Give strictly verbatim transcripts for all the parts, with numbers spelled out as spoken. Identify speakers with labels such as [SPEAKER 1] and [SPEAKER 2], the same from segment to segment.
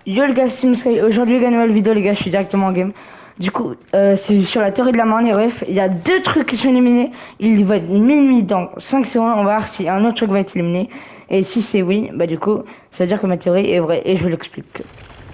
[SPEAKER 1] Yo les gars, c'est Simsky. Aujourd'hui, les gars, nouvelle vidéo, les gars, je suis directement en game. Du coup, euh, c'est sur la théorie de la main, les refs. Il y a deux trucs qui sont éliminés. Il va être minuit dans cinq secondes. On va voir si un autre truc va être éliminé. Et si c'est oui, bah du coup, ça veut dire que ma théorie est vraie et je vous l'explique.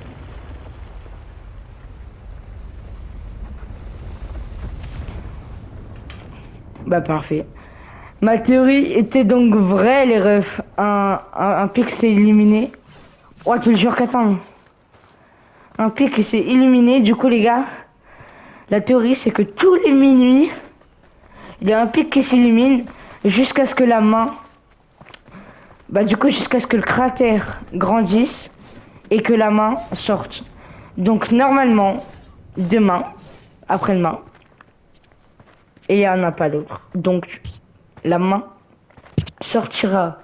[SPEAKER 1] Bah parfait. Ma théorie était donc vraie, les refs. Un, un, un pic s'est éliminé. Oh, tu le jures qu'attends. Un pic s'est éliminé. Du coup, les gars, la théorie c'est que tous les minuit, il y a un pic qui s'illumine jusqu'à ce que la main, bah du coup jusqu'à ce que le cratère grandisse et que la main sorte. Donc normalement, demain, après-demain, et il n'y en a pas d'autre. Donc la main sortira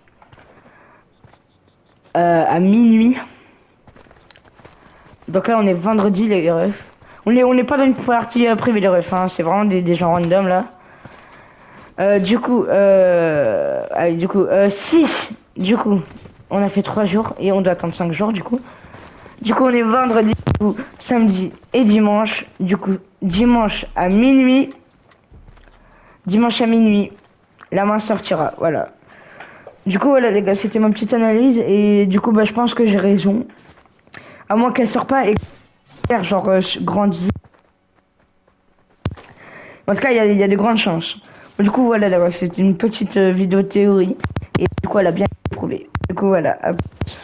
[SPEAKER 1] euh, à minuit. Donc là on est vendredi les refs. On est on n'est pas dans une partie euh, privée les refs, hein. C'est vraiment des, des gens random là. Euh, du coup, euh, allez, du coup, euh, si, du coup, on a fait trois jours et on doit attendre cinq jours, du coup. Du coup, on est vendredi, du coup, samedi et dimanche. Du coup, dimanche à minuit, dimanche à minuit, la main sortira, voilà. Du coup, voilà les gars, c'était ma petite analyse et du coup, bah, je pense que j'ai raison. À moins qu'elle sort pas et qu'elle genre euh, grandit. En tout cas, il y a, y a de grandes chances. Du coup, voilà, c'était une petite euh, vidéo théorie. Et du coup, elle a bien prouvé. Du coup, voilà.